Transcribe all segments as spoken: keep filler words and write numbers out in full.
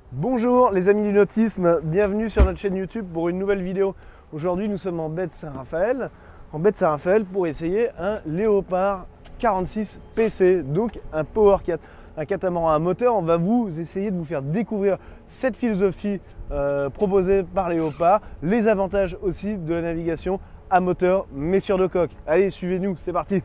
Bonjour les amis du nautisme, bienvenue sur notre chaîne YouTube pour une nouvelle vidéo. Aujourd'hui nous sommes en baie de Saint-Raphaël, en baie de Saint-Raphaël pour essayer un Léopard quarante-six P C, donc un Powercat, un catamaran à moteur. On va vous essayer de vous faire découvrir cette philosophie euh, proposée par Léopard, les avantages aussi de la navigation à moteur mais sur deux coques. Allez, suivez-nous, c'est parti.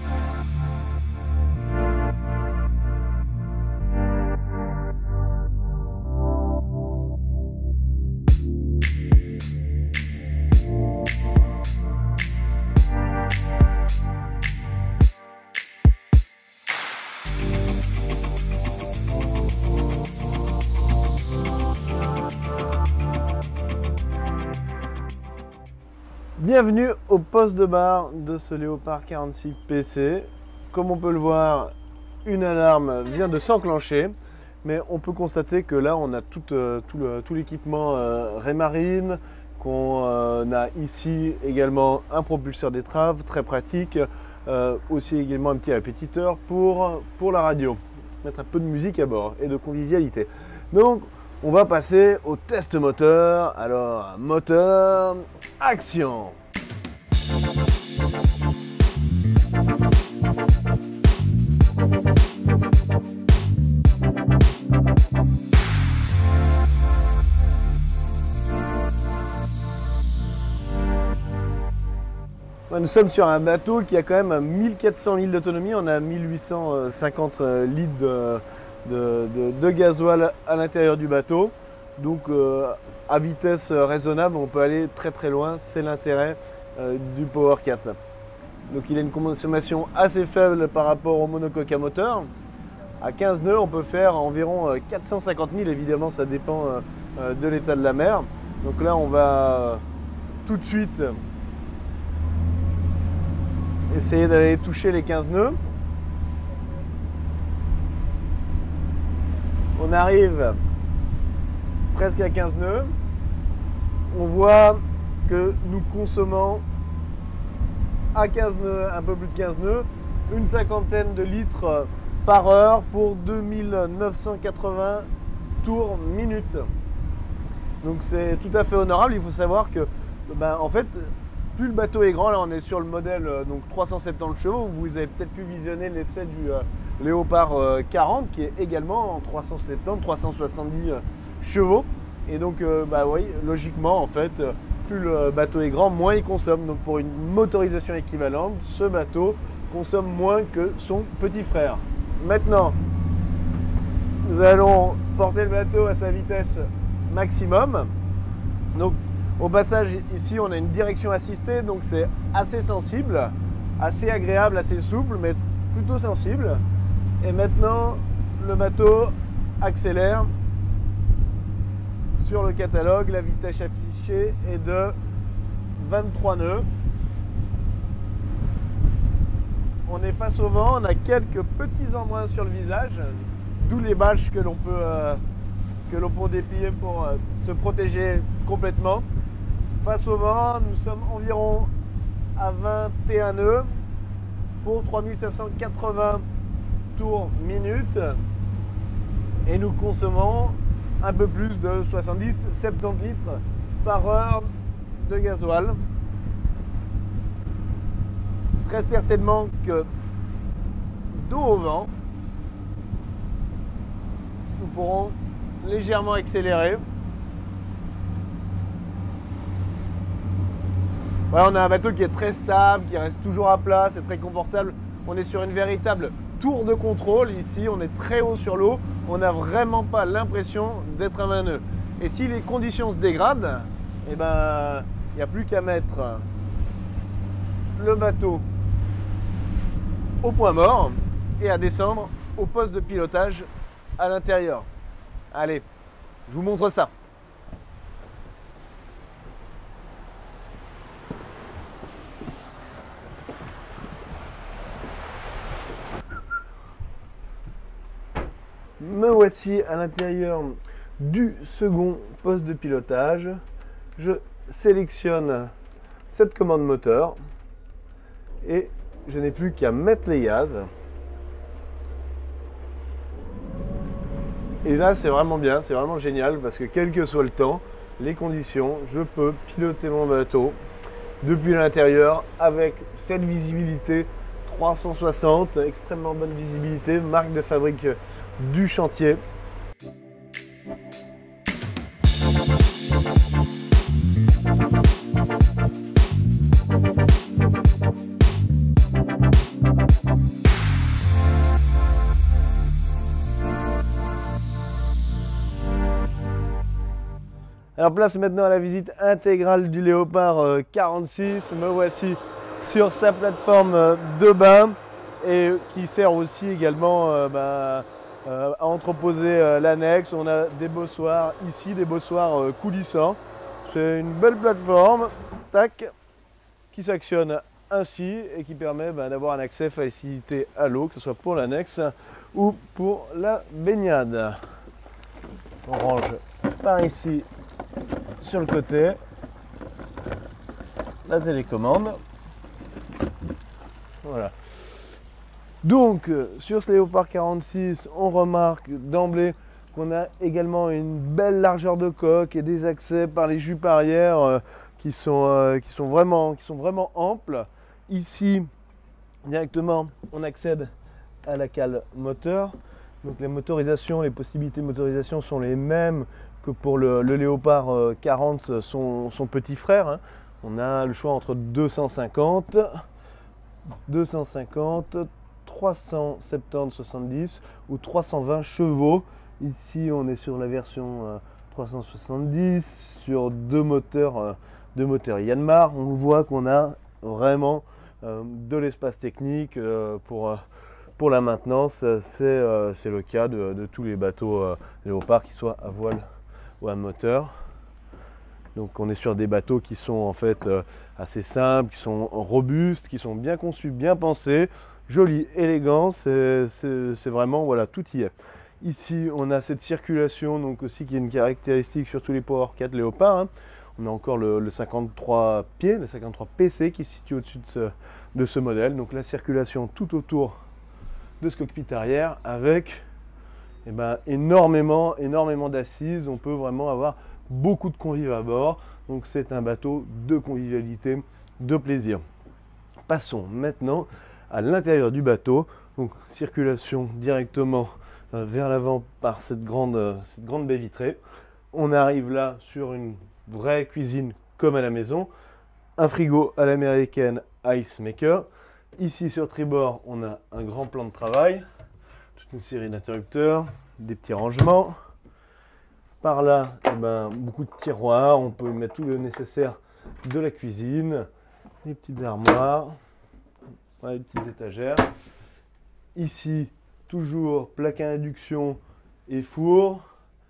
Bienvenue au poste de barre de ce Léopard quarante-six P C. Comme on peut le voir, une alarme vient de s'enclencher, mais on peut constater que là on a tout, euh, tout, le, tout l'équipement euh, Raymarine, qu'on euh, a ici également un propulseur d'étrave très pratique, euh, aussi également un petit répétiteur pour, pour la radio, mettre un peu de musique à bord et de convivialité. Donc on va passer au test moteur. Alors, moteur, action! Nous sommes sur un bateau qui a quand même mille quatre cents litres d'autonomie. On a mille huit cent cinquante litres de, de, de, de gasoil à l'intérieur du bateau. Donc euh, à vitesse raisonnable, on peut aller très très loin. C'est l'intérêt euh, du Powercat. Donc il a une consommation assez faible par rapport au monocoque à moteur. À quinze nœuds, on peut faire environ quatre cent cinquante milles. Évidemment, ça dépend euh, de l'état de la mer. Donc là, on va euh, tout de suite essayer d'aller toucher les quinze nœuds. On arrive presque à quinze nœuds. On voit que nous consommons à quinze nœuds, un peu plus de quinze nœuds, une cinquantaine de litres par heure pour deux mille neuf cent quatre-vingts tours minute. Donc c'est tout à fait honorable. Il faut savoir que ben, en fait, plus le bateau est grand, là on est sur le modèle euh, donc trois cent soixante-dix chevaux, vous avez peut-être pu visionner l'essai du euh, Léopard euh, quarante qui est également en trois cent soixante-dix, trois cent soixante-dix euh, chevaux. Et donc euh, bah oui, logiquement en fait, euh, plus le bateau est grand, moins il consomme. Donc pour une motorisation équivalente, ce bateau consomme moins que son petit frère. Maintenant, nous allons porter le bateau à sa vitesse maximum. Donc au passage, ici, on a une direction assistée, donc c'est assez sensible, assez agréable, assez souple, mais plutôt sensible. Et maintenant, le bateau accélère. Sur le catalogue, la vitesse affichée est de vingt-trois nœuds. On est face au vent, on a quelques petits embruns sur le visage, d'où les bâches que l'on peut, euh, que l'on peut déplier pour euh, se protéger complètement. Face au vent, nous sommes environ à vingt et un nœuds pour trois mille cinq cent quatre-vingts tours minute et nous consommons un peu plus de soixante-dix à soixante-dix litres par heure de gasoil. Très certainement que dos au vent, nous pourrons légèrement accélérer. Voilà, on a un bateau qui est très stable, qui reste toujours à plat, c'est très confortable. On est sur une véritable tour de contrôle ici, on est très haut sur l'eau, on n'a vraiment pas l'impression d'être à vingt nœuds. Et si les conditions se dégradent, eh ben, il n'y a plus qu'à mettre le bateau au point mort et à descendre au poste de pilotage à l'intérieur. Allez, je vous montre ça. Me voici à l'intérieur du second poste de pilotage. Je sélectionne cette commande moteur et je n'ai plus qu'à mettre les gaz. Et là, c'est vraiment bien, c'est vraiment génial parce que quel que soit le temps, les conditions, je peux piloter mon bateau depuis l'intérieur avec cette visibilité trois cent soixante, extrêmement bonne visibilité, marque de fabrique du chantier. Alors place maintenant à la visite intégrale du Léopard quarante-six. Me voici sur sa plateforme de bain et qui sert aussi également euh, bah, euh, à entreposer euh, l'annexe. On a des bossoirs ici, des bossoirs euh, coulissants. C'est une belle plateforme tac, qui s'actionne ainsi et qui permet bah, d'avoir un accès facilité à l'eau, que ce soit pour l'annexe ou pour la baignade. On range par ici sur le côté la télécommande. Voilà. Donc sur ce Léopard quarante-six, on remarque d'emblée qu'on a également une belle largeur de coque et des accès par les jupes arrière euh, qui, sont, euh, qui, sont vraiment, qui sont vraiment amples. Ici, directement, on accède à la cale moteur. Donc les motorisations, les possibilités de motorisation sont les mêmes que pour le, le Léopard quarante, son, son petit frère. Hein. On a le choix entre deux cent cinquante, deux cent cinquante, trois cent soixante-dix soixante-dix ou trois cent vingt chevaux. Ici, on est sur la version euh, trois cent soixante-dix sur deux moteurs, euh, deux moteurs Yanmar. On voit qu'on a vraiment euh, de l'espace technique euh, pour, euh, pour la maintenance. C'est euh, le cas de, de tous les bateaux euh, Léopard, qui soient à voile ou à moteur. Donc on est sur des bateaux qui sont en fait euh, assez simples, qui sont robustes, qui sont bien conçus, bien pensés, jolis, élégants. C'est vraiment, voilà, tout y est. Ici on a cette circulation donc aussi qui est une caractéristique sur tous les Power quatre Léopard. Hein. On a encore le, le cinquante-trois pieds, le cinquante-trois P C qui se situe au-dessus de ce, de ce modèle. Donc la circulation tout autour de ce cockpit arrière avec eh ben, énormément, énormément d'assises. On peut vraiment avoir beaucoup de convives à bord. Donc c'est un bateau de convivialité, de plaisir. Passons maintenant à l'intérieur du bateau. Donc circulation directement euh, vers l'avant par cette grande, euh, cette grande baie vitrée. On arrive là sur une vraie cuisine comme à la maison. Un frigo à l'américaine Ice Maker. Ici sur tribord, on a un grand plan de travail. Une série d'interrupteurs, des petits rangements. Par là, eh ben, beaucoup de tiroirs, on peut mettre tout le nécessaire de la cuisine, des petites armoires, voilà, des petites étagères. Ici, toujours plaque à induction et four.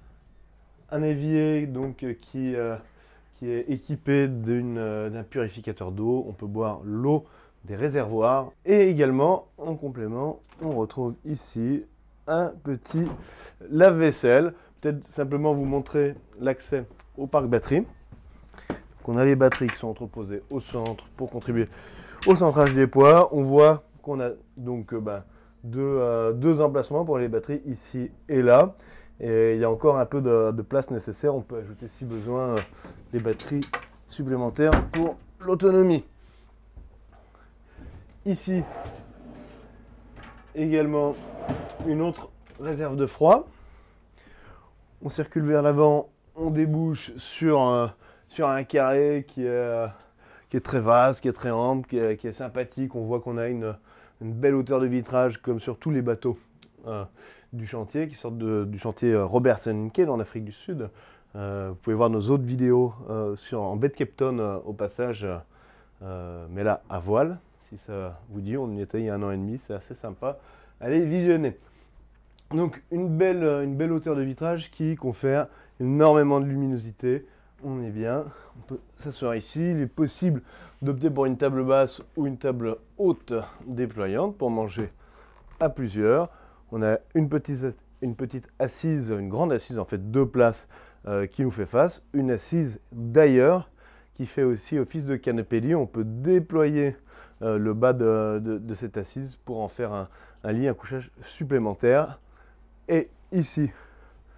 Un évier donc, qui, euh, qui est équipé d'un euh, purificateur d'eau. On peut boire l'eau des réservoirs. Et également, en complément, on retrouve ici un petit lave-vaisselle. Peut-être simplement vous montrer l'accès au parc batterie. Donc on a les batteries qui sont entreposées au centre pour contribuer au centrage des poids. On voit qu'on a donc euh, bah, deux, euh, deux emplacements pour les batteries ici et là. Et il y a encore un peu de, de place nécessaire. On peut ajouter si besoin euh, des batteries supplémentaires pour l'autonomie. Ici, également une autre réserve de froid. On circule vers l'avant, on débouche sur un, sur un carré qui est, qui est très vaste, qui est très ample, qui est, qui est sympathique. On voit qu'on a une, une belle hauteur de vitrage comme sur tous les bateaux euh, du chantier, qui sortent de, du chantier Robertson Cay en Afrique du Sud. Euh, vous pouvez voir nos autres vidéos euh, sur, en baie de Cape Town euh, au passage, euh, mais là à voile. Si ça vous dit, on y était il y a un an et demi, c'est assez sympa. Allez visionner. Donc une belle, une belle hauteur de vitrage qui confère énormément de luminosité. On est bien, on peut s'asseoir ici. Il est possible d'opter pour une table basse ou une table haute déployante pour manger à plusieurs. On a une petite, une petite assise, une grande assise, en fait deux places euh, qui nous fait face. Une assise d'ailleurs qui fait aussi office de canapé lit. On peut déployer Euh, le bas de, de, de cette assise pour en faire un, un lit, un couchage supplémentaire. Et ici,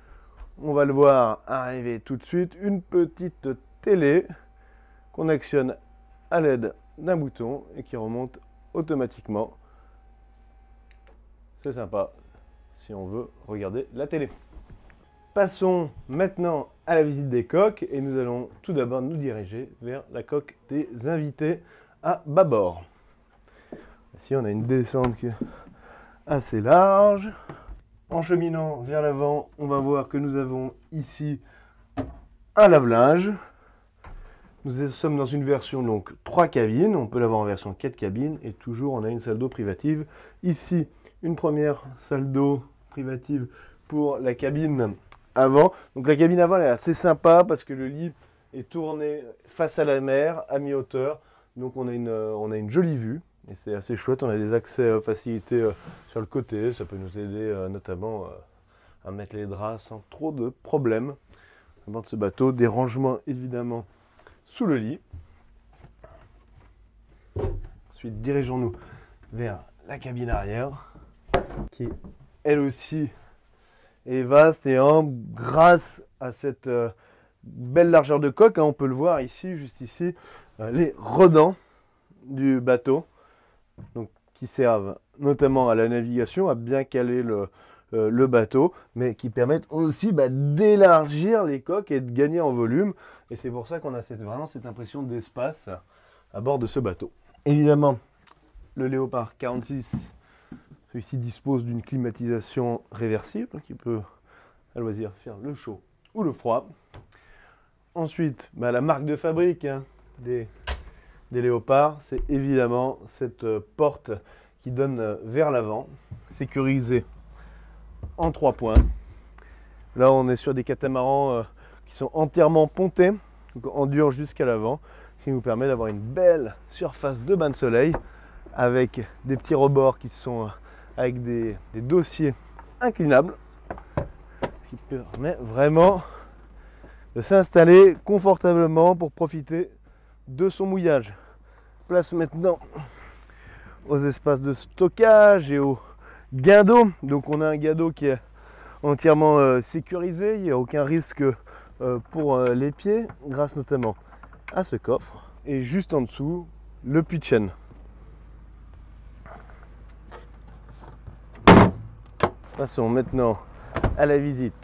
on va le voir arriver tout de suite, une petite télé qu'on actionne à l'aide d'un bouton et qui remonte automatiquement. C'est sympa si on veut regarder la télé. Passons maintenant à la visite des coques et nous allons tout d'abord nous diriger vers la coque des invités à bâbord. Ici on a une descente qui est assez large. En cheminant vers l'avant, on va voir que nous avons ici un lave-linge. Nous sommes dans une version donc trois cabines, on peut l'avoir en version quatre cabines et toujours on a une salle d'eau privative. Ici, une première salle d'eau privative pour la cabine avant. Donc la cabine avant elle est assez sympa parce que le lit est tourné face à la mer, à mi-hauteur. Donc on a une, on a une jolie vue. Et c'est assez chouette, on a des accès euh, facilités euh, sur le côté, ça peut nous aider euh, notamment euh, à mettre les draps sans trop de problèmes. Avant de ce bateau, des rangements évidemment sous le lit. Ensuite, dirigeons-nous vers la cabine arrière, qui elle aussi est vaste et ample grâce à cette euh, belle largeur de coque. Hein, on peut le voir ici, juste ici, euh, les redans du bateau. Donc, qui servent notamment à la navigation, à bien caler le, euh, le bateau, mais qui permettent aussi bah, d'élargir les coques et de gagner en volume. Et c'est pour ça qu'on a cette, vraiment cette impression d'espace à bord de ce bateau. Évidemment, le Léopard quarante-six, celui-ci dispose d'une climatisation réversible qui peut à loisir faire le chaud ou le froid. Ensuite, bah, la marque de fabrique hein, des... des léopards, c'est évidemment cette euh, porte qui donne euh, vers l'avant, sécurisée en trois points. Là, on est sur des catamarans euh, qui sont entièrement pontés, donc en dur jusqu'à l'avant, ce qui nous permet d'avoir une belle surface de bain de soleil avec des petits rebords qui sont euh, avec des, des dossiers inclinables, ce qui permet vraiment de s'installer confortablement pour profiter de son mouillage. Place maintenant aux espaces de stockage et aux gains d'eau. Donc on a un gain d'eau qui est entièrement euh, sécurisé, il n'y a aucun risque euh, pour euh, les pieds, grâce notamment à ce coffre. Et juste en dessous, le puits de chêne. Passons maintenant à la visite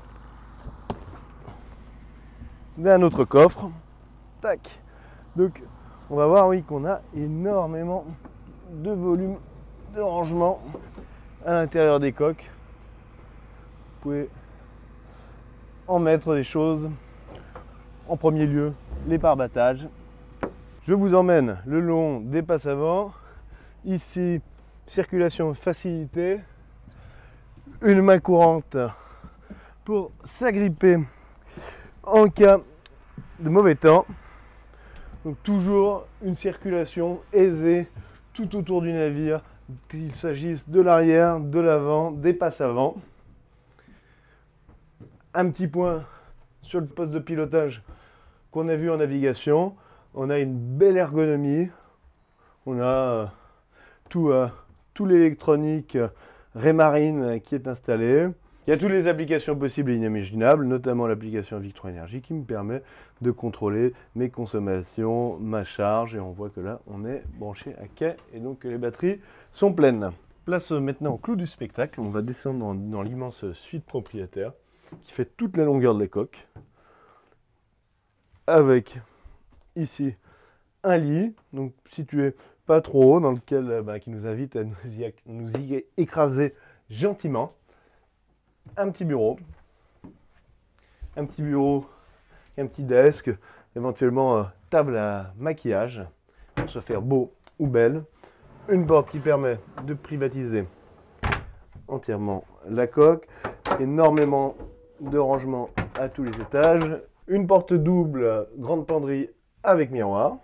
d'un autre coffre. Tac. Donc on va voir oui qu'on a énormément de volume de rangement à l'intérieur des coques. Vous pouvez en mettre des choses. En premier lieu, les pare-battages. Je vous emmène le long des passes avant. Ici, circulation facilitée. Une main courante pour s'agripper en cas de mauvais temps. Donc toujours une circulation aisée tout autour du navire, qu'il s'agisse de l'arrière, de l'avant, des passes avant. Un petit point sur le poste de pilotage qu'on a vu en navigation. On a une belle ergonomie. On a euh, tout, euh, tout l'électronique euh, Raymarine qui est installée. Il y a toutes les applications possibles et inimaginables, notamment l'application Victron Energy qui me permet de contrôler mes consommations, ma charge. Et on voit que là, on est branché à quai et donc que les batteries sont pleines. Place maintenant au clou du spectacle. On va descendre dans, dans l'immense suite propriétaire qui fait toute la longueur de la coque. Avec ici un lit, donc situé pas trop haut, dans lequel bah, qui nous invite à nous y, nous y écraser gentiment. Un petit bureau, un petit bureau, un petit desk, éventuellement euh, table à maquillage pour se faire beau ou belle. Une porte qui permet de privatiser entièrement la coque, énormément de rangement à tous les étages, une porte double, grande penderie avec miroir,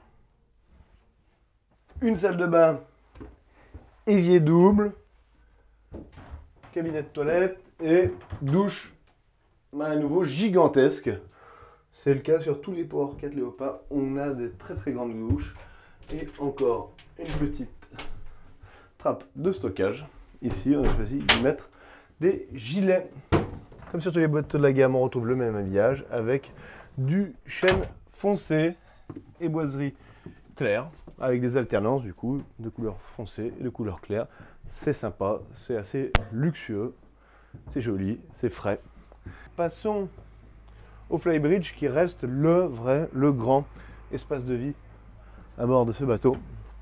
une salle de bain, évier double, cabinet de toilette et douche bah, à nouveau gigantesque. C'est le cas sur tous les Power quatre Léopard. On a des très très grandes douches et encore une petite trappe de stockage. Ici, on a choisi d'y mettre des gilets Comme sur tous les bateaux de la gamme, on retrouve le même habillage avec du chêne foncé et boiserie claire, avec des alternances du coup de couleurs foncées et de couleurs claires. C'est sympa, c'est assez luxueux, c'est joli, c'est frais. Passons au Flybridge qui reste le vrai, le grand espace de vie à bord de ce bateau.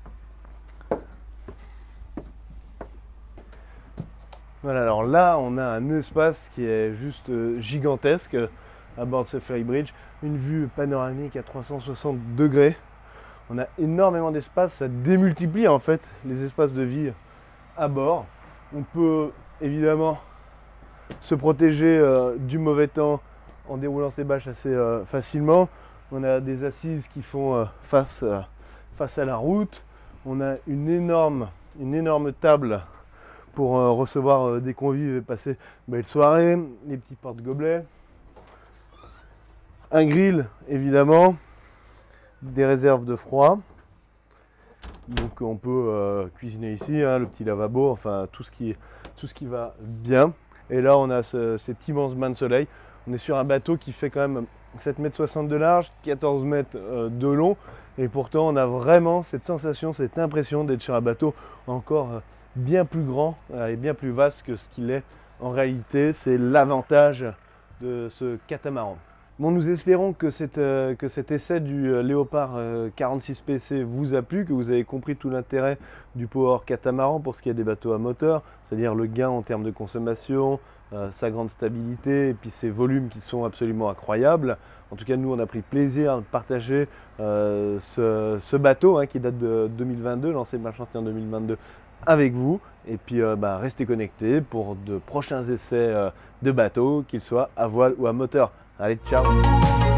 Voilà, alors là on a un espace qui est juste gigantesque à bord de ce Flybridge, une vue panoramique à trois cent soixante degrés. On a énormément d'espace, ça démultiplie en fait les espaces de vie à bord. On peut évidemment se protéger euh, du mauvais temps en déroulant ses bâches assez euh, facilement. On a des assises qui font euh, face, euh, face à la route. On a une énorme, une énorme table pour euh, recevoir euh, des convives et passer une belle soirée. Les petits porte-gobelets. Un grill évidemment. Des réserves de froid. Donc on peut euh, cuisiner ici, hein, le petit lavabo, enfin tout ce qui, tout ce qui va bien. Et là on a ce, cet immense bain de soleil. On est sur un bateau qui fait quand même sept mètres soixante de large, quatorze mètres euh, de long. Et pourtant on a vraiment cette sensation, cette impression d'être sur un bateau encore euh, bien plus grand euh, et bien plus vaste que ce qu'il est en réalité. C'est l'avantage de ce catamaran. Bon, nous espérons que, cette, euh, que cet essai du euh, Léopard euh, quarante-six P C vous a plu, que vous avez compris tout l'intérêt du Power Catamaran pour ce qui est des bateaux à moteur, c'est-à-dire le gain en termes de consommation, euh, sa grande stabilité et puis ses volumes qui sont absolument incroyables. En tout cas, nous, on a pris plaisir de partager euh, ce, ce bateau hein, qui date de deux mille vingt-deux, lancé par chantier en deux mille vingt-deux, avec vous. Et puis, euh, bah, restez connectés pour de prochains essais euh, de bateaux, qu'ils soient à voile ou à moteur. Allez, ciao!